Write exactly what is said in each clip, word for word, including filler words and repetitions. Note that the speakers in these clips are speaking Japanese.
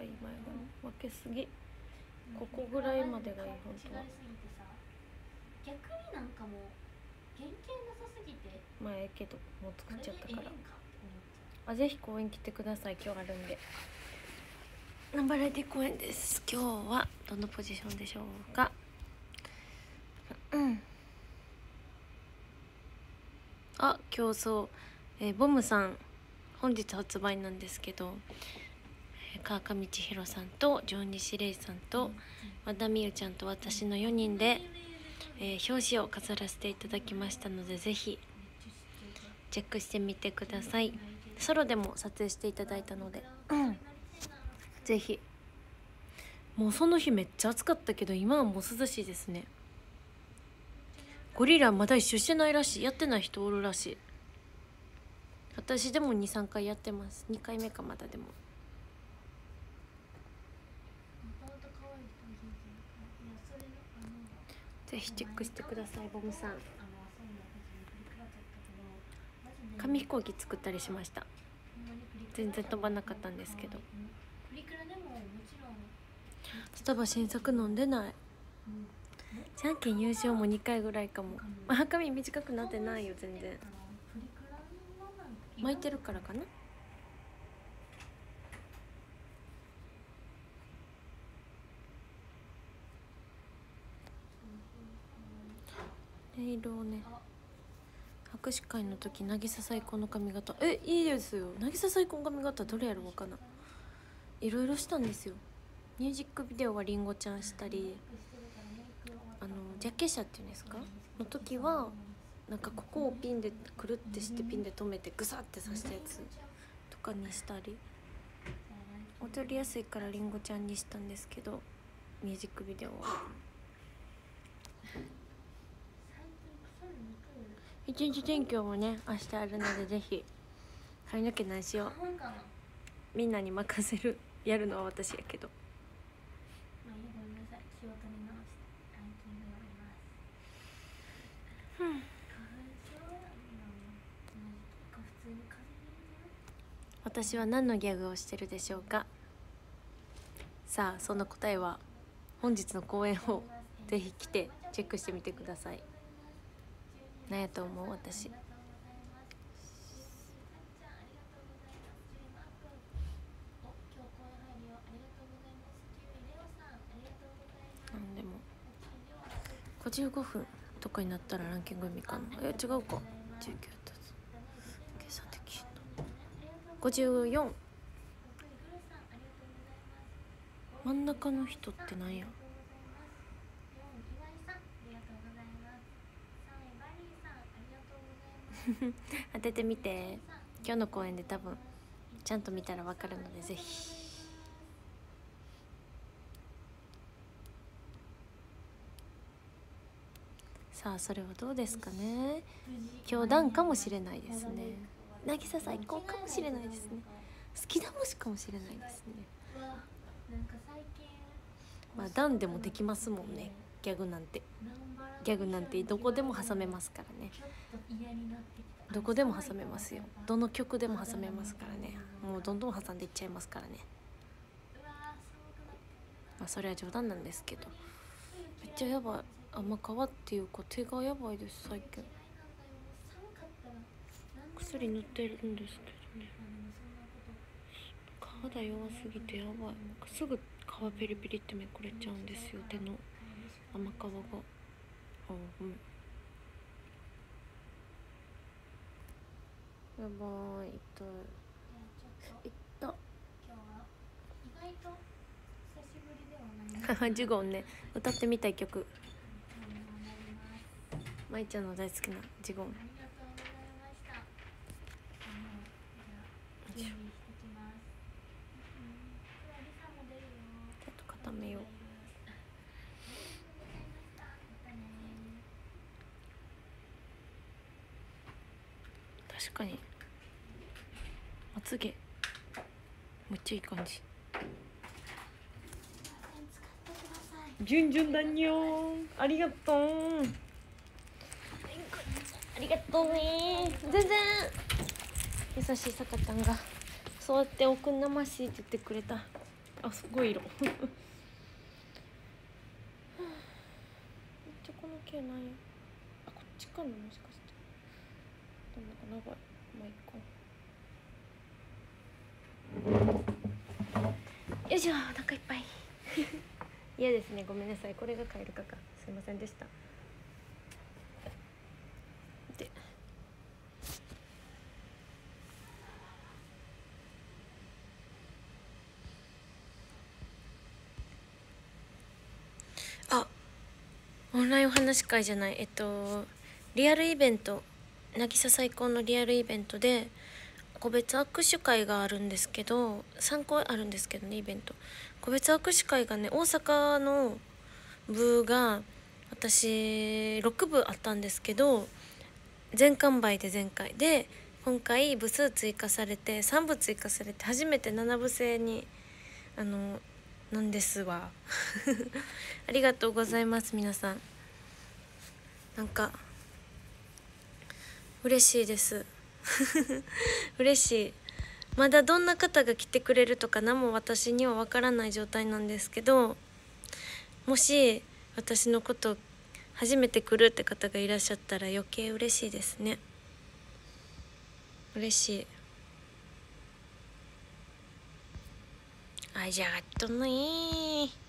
い前髪分けすぎ。ここぐらいまでがいい。本当は逆になんかもう原型なさすぎてまあええけどもう作っちゃったから。あ、ぜひ公園来てください。今日あるんで。ナンバラエティ公園です。今日はどのポジションでしょうか。うんあ、今日そう、えー、ボムさん本日発売なんですけど、川上千尋さんと上西玲さんと和田美優ちゃんと私のよにんで、えー、表紙を飾らせていただきましたので、ぜひチェックしてみてください。ソロでも撮影していただいたので、うん、ぜひ。もうその日めっちゃ暑かったけど、今はもう涼しいですね。ゴリラまだ一周してないらしい。やってない人おるらしい。私でも にさんかいやってます。にかいめかまだ。でもぜひチェックしてください。ボムさん紙飛行機作ったりしました。全然飛ばなかったんですけど。スタバ新作飲んでない。じゃんけん優勝もにかいぐらいかも。まあ、髪短くなってないよ全然。巻いてるからかな。音色をね、握手会の時渚最高の髪型、えいいですよ。渚最高の髪型どれやろうかな。いろいろしたんですよ。ミュージックビデオはりんごちゃんしたり、あのジャケ写っていうんですかの時はなんかここをピンでくるってしてピンで留めてグサって刺したやつとかにしたり、踊りやすいからりんごちゃんにしたんですけど、ミュージックビデオは一日天気もね明日あるので、ぜひ髪の毛ないしよう。みんなに任せる。やるのは私やけど。私は何のギャグをしてるでしょうか。さあその答えは本日の公演をぜひ来てチェックしてみてください。何やと思う？私なんでもごじゅうごふんとかになったらランキング見かな。え違うか。じゅうきゅうと計算できんの。ごじゅうよん。真ん中の人ってなんや。当ててみて。今日の公演で多分ちゃんと見たら分かるので、ぜひ。さあそれはどうですかね。今日ダンかもしれないですね。渚最高かもしれないですね。好きだもしかもしれないですね。まあダンでもできますもんね。ギャグなんてギャグなんてどこでも挟めますからね。どこでも挟めますよ。どの曲でも挟めますからね。もうどんどん挟んでいっちゃいますからね。まあそれは冗談なんですけど、めっちゃやばい。甘皮っていうか手がやばいです。最近薬塗ってるんですけどね、肌弱すぎてやばい。すぐ皮ペリペリってめくれちゃうんですよ、手の甘皮が。あ、ごめん。やばい、痛い。いったジュゴンね、歌ってみたい曲。まいちゃんの大好きなジュゴン。ちょっと固めよう。確かにまつげめっちゃいい感じ。じゅんじゅんだにょーん、ありがとう。ありがとうね。全然優しいさかちゃんがそうやっておくんなましいって言ってくれた。 あ、すごい色。めっちゃこの毛なんや。あ、こっちかな、もしかして。でもなんか長い。まあいいか。よいしょ、お腹いっぱい。嫌ですね、ごめんなさい。これがカエル化か、すいませんでした。で、あ、オンラインお話し会じゃない、えっとリアルイベント、渚最高のリアルイベントで個別握手会があるんですけど、さんこあるんですけどね、イベント。個別握手会がね、大阪の部が私ろく部あったんですけど、全完売で前回で、今回部数追加されてさん部追加されて初めてなな部制にあのなんですわ。ありがとうございます皆さん。なんか嬉しいです。嬉しい。まだどんな方が来てくれるとか何も私にはわからない状態なんですけど、もし私のこと初めて来るって方がいらっしゃったら余計嬉しいですね。嬉しい。あじゃがっとのいい。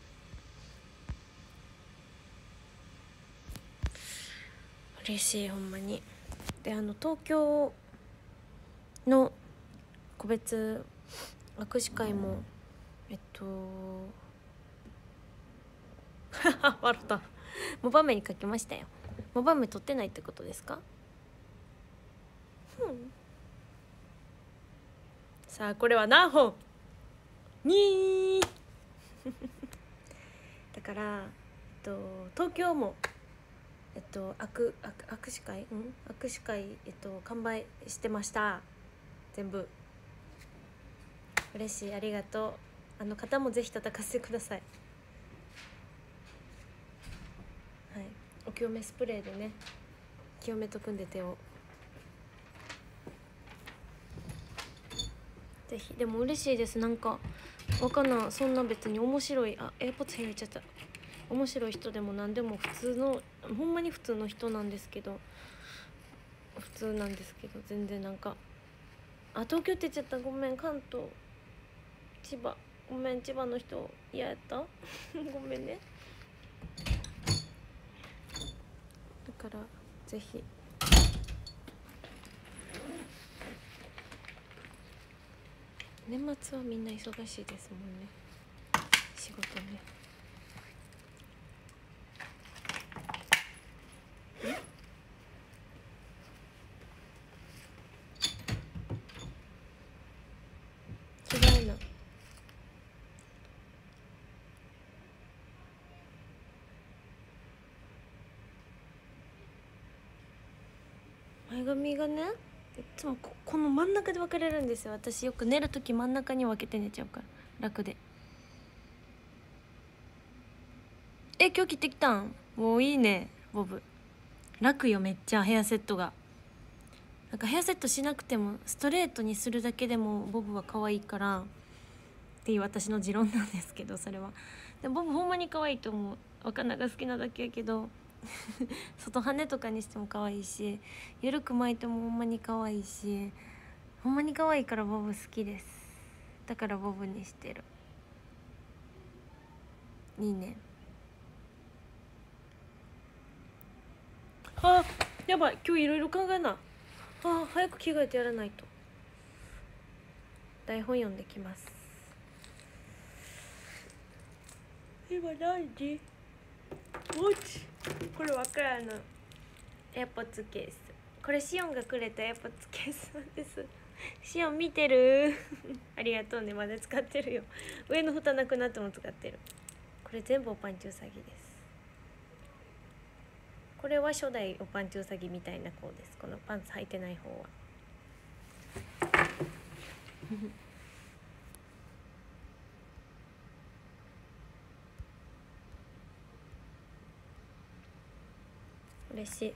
嬉しいほんまに。で、あの東京の個別握手会もえっと笑った。モバメに書きましたよ。モバメ取ってないってことですか？うん。さあこれは何本？にだから、えっと、東京もえっと握握手会うん握手会えっと完売してました。全部嬉しい、ありがとう。あの方もぜひ叩かせてください。はい、お清めスプレーでね清めとくんで手を。ぜひ。でも嬉しいです。なんかわかんない、そんな別に面白い、あエアポッツ開いちゃった。面白い人でも何でも普通のほんまに普通の人なんですけど普通なんですけど全然なんか、あ東京って言っちゃった、ごめん。関東、千葉、ごめん、千葉の人嫌やったごめんね。だからぜひ年末はみんな忙しいですもんね、仕事ね。違うな。前髪がねいつも こ, この真ん中で分かれるんですよ。私よく寝る時真ん中に分けて寝ちゃうから楽で。え今日切ってきたん？もういいねボブ。楽よめっちゃ。ヘアセットがなんかヘアセットしなくてもストレートにするだけでもボブは可愛いからっていう私の持論なんですけど、それはでボブほんまに可愛いと思う。若菜が好きなだけやけど外羽とかにしても可愛いし、ゆるく巻いてもほんまに可愛いし、ほんまに可愛いからボブ好きです。だからボブにしてる。いいね。あやばい、今日いろいろ考えな。あ早く着替えてやらないと。台本読んできます。今何時？もちこれわからんの。エアポッツケース、これシオンがくれたエアポッツケースなんです。シオン見てるありがとうね。まだ使ってるよ。上の蓋なくなっても使ってる。これ全部おパンチウサギです。これは初代おパンチウサギみたいな子です。このパンツ履いてない方は嬉しい。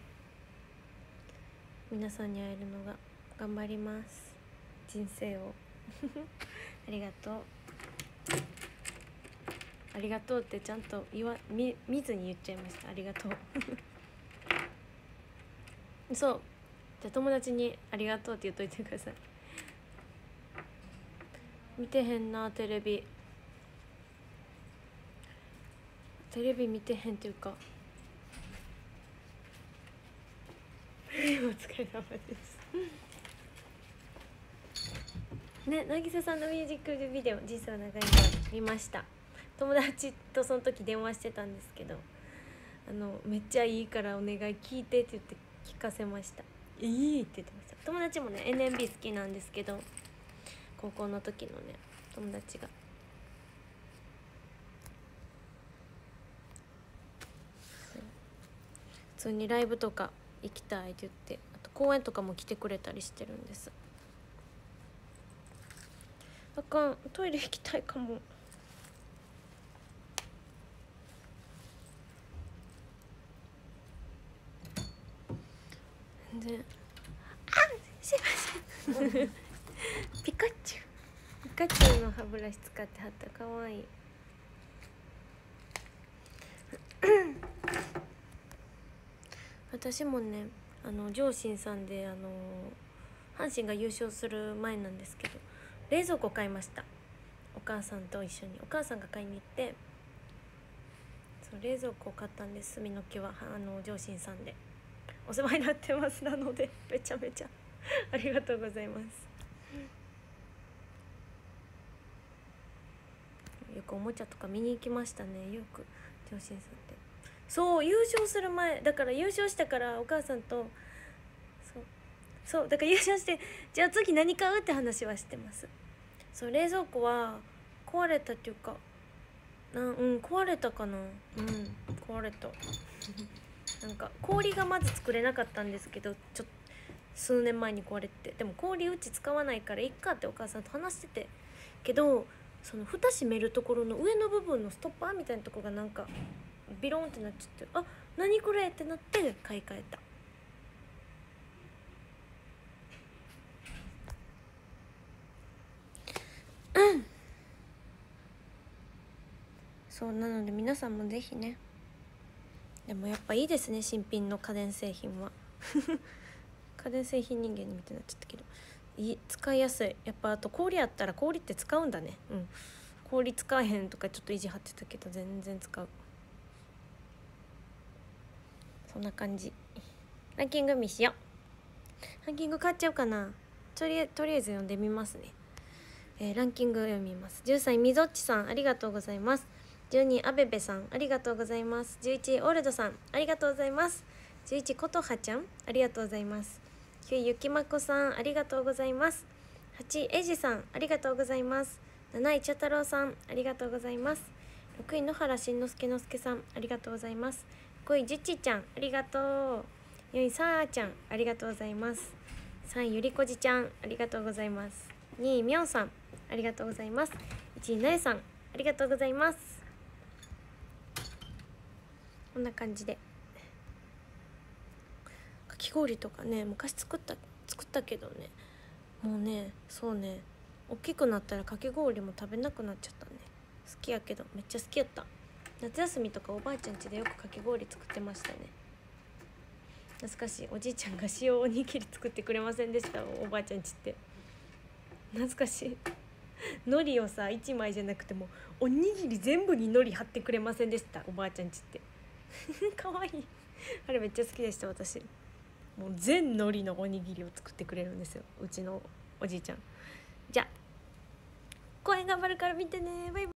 皆さんに会えるのが頑張ります。人生をありがとう。 ありがとうってちゃんと言わ見見ずに言っちゃいました。ありがとうそうじゃあ友達にありがとうって言っといてください。見てへんなテレビテレビ見てへんっていうかお疲れ様ですね。渚さんのミュージックビデオ実は長いの見ました。友達とその時電話してたんですけど、あのめっちゃいいからお願い聞いてって言って聞かせました。いいって言ってました。友達もね エヌエムビー 好きなんですけど、高校の時のね友達が普通にライブとか行きたいって言って、あと公演とかも来てくれたりしてるんです。あかん、トイレ行きたいかも。で、あ、すいませんピカチュウピカチュウの歯ブラシ使ってはった。かわいい私もね、あの上信さんであの阪神が優勝する前なんですけど、冷蔵庫買いました。お母さんと一緒にお母さんが買いに行って、そう冷蔵庫を買ったんです。みの木はあの上信さんでお世話になってます。なのでめちゃめちゃありがとうございます。よくおもちゃとか見に行きましたね。よく上信さんって。そう優勝する前だから、優勝したからお母さんとそうそうだから優勝して、じゃあ次何買うって話はしてます。そう冷蔵庫は壊れたっていうかな、うん壊れたかな、うん壊れたなんか氷がまず作れなかったんですけど、ちょっと数年前に壊れて、でも氷うち使わないからいっかってお母さんと話しててけど、その蓋閉めるところの上の部分のストッパーみたいなところがなんかビロンってなっちゃって、あ何これってなって買い替えた。うんそうなので皆さんもぜひね。でもやっぱいいですね、新品の家電製品は家電製品人間みたいになっちゃったけど、いい使いやすい。やっぱあと氷あったら氷って使うんだね。うん氷使えへんとかちょっと意地張ってたけど全然使う。そんな感じ。ランキング見しよう。ランキング買っちゃうかな。とりあえずとりあえず読んでみますね。えー、ランキング読みます。じゅうさんいみぞっちさんありがとうございます。じゅうにいあべべさんありがとうございます。じゅういちいオールドさんありがとうございます。じゅういちいことはちゃんありがとうございます。きゅういゆきまこさんありがとうございます。はちいえじさんありがとうございます。なないちゃ太郎さんありがとうございます。ろくい野原しんのすけのすけさんありがとうございます。ごいじゅちちゃんありがとう。よんいさあちゃんありがとうございます。さんいゆりこじちゃんありがとうございます。にいみょんさんありがとうございます。いちいなえさんありがとうございます。こんな感じでかき氷とかね昔作った作ったけどね、もうねそうね大きくなったらかき氷も食べなくなっちゃったね。好きやけどめっちゃ好きやった。夏休みとかおばあちゃん家でよくかき氷作ってましたね。懐かしい。おじいちゃんが塩おにぎり作ってくれませんでしたおばあちゃん家って。懐かしい。海苔をさいちまいじゃなくてもおにぎり全部に海苔貼ってくれませんでしたおばあちゃん家ってかわいい。あれめっちゃ好きでした私。もう全海苔のおにぎりを作ってくれるんですようちのおじいちゃん。じゃあ公演頑張るから見てね。バイバイ。